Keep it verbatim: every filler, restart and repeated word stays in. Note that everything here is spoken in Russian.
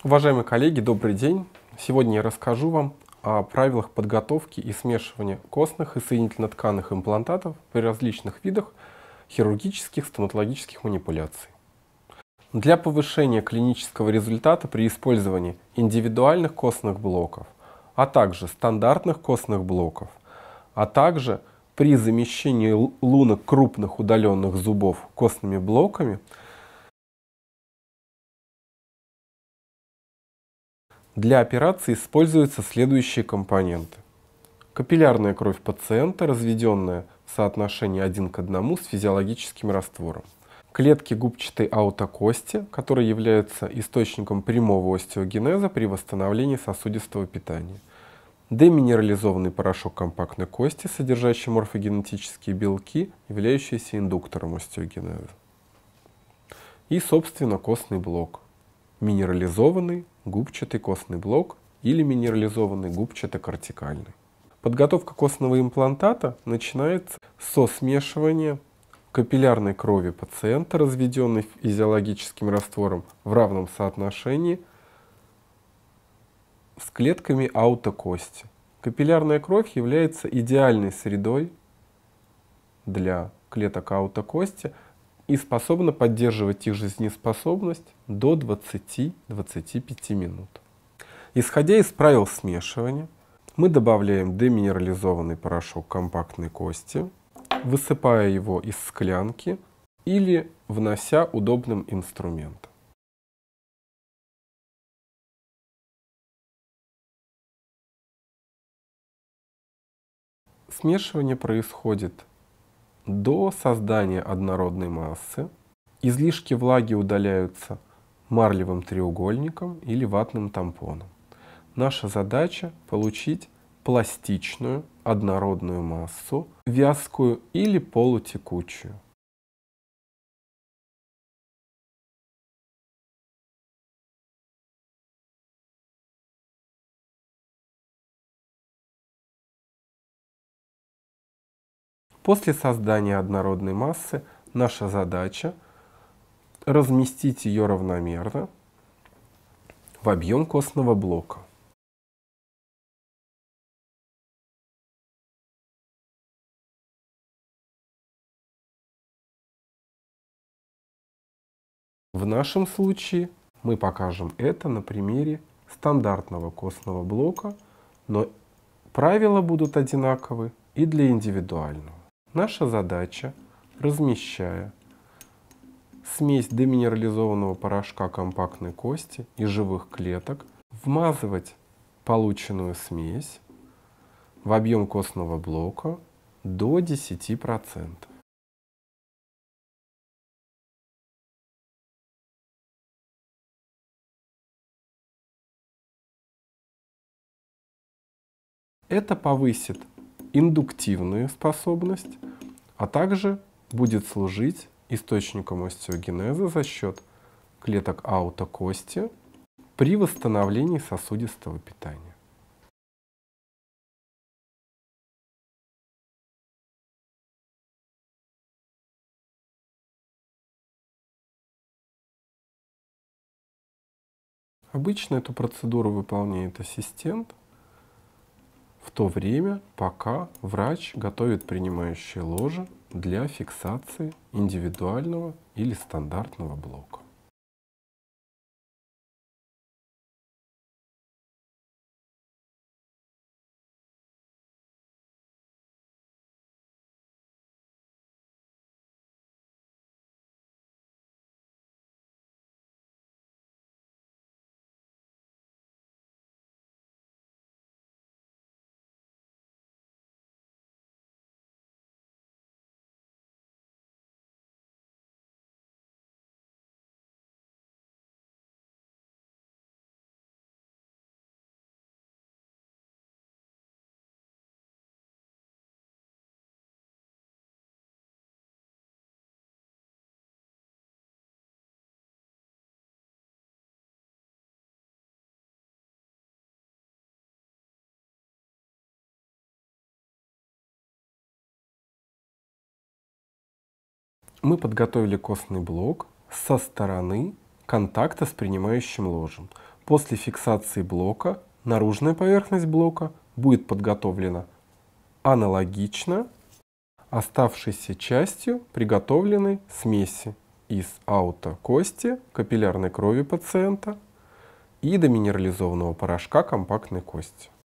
Уважаемые коллеги, добрый день! Сегодня я расскажу вам о правилах подготовки и смешивания костных и соединительно-тканных имплантатов при различных видах хирургических стоматологических манипуляций. Для повышения клинического результата при использовании индивидуальных костных блоков, а также стандартных костных блоков, а также при замещении лунок крупных удаленных зубов костными блоками, для операции используются следующие компоненты. Капиллярная кровь пациента, разведенная в соотношении один к одному с физиологическим раствором. Клетки губчатой аутокости, которые являются источником прямого остеогенеза при восстановлении сосудистого питания. Деминерализованный порошок компактной кости, содержащий морфогенетические белки, являющиеся индуктором остеогенеза. И, собственно, костный блок. Минерализованный губчатый костный блок или минерализованный губчато-кортикальный. Подготовка костного имплантата начинается со смешивания капиллярной крови пациента, разведенной физиологическим раствором в равном соотношении с клетками аутокости. Капиллярная кровь является идеальной средой для клеток аутокости и способна поддерживать их жизнеспособность до двадцати-двадцати пяти минут. Исходя из правил смешивания, мы добавляем деминерализованный порошок компактной кости, высыпая его из склянки или внося удобным инструментом. Смешивание происходит до создания однородной массы. Излишки влаги удаляются марлевым треугольником или ватным тампоном. Наша задача — получить пластичную однородную массу, вязкую или полутекучую. После создания однородной массы наша задача — разместить ее равномерно в объем костного блока. В нашем случае мы покажем это на примере стандартного костного блока, но правила будут одинаковы и для индивидуального. Наша задача, размещая смесь деминерализованного порошка компактной кости и живых клеток, вмазывать полученную смесь в объем костного блока до десяти процентов. Это повысит индуктивную способность, а также будет служить источником остеогенеза за счет клеток аутокости при восстановлении сосудистого питания. Обычно эту процедуру выполняет ассистент в то время, пока врач готовит принимающее ложе для фиксации индивидуального или стандартного блока. Мы подготовили костный блок со стороны контакта с принимающим ложем. После фиксации блока наружная поверхность блока будет подготовлена аналогично оставшейся частью приготовленной смеси из аутокости, капиллярной крови пациента и доминерализованного порошка компактной кости.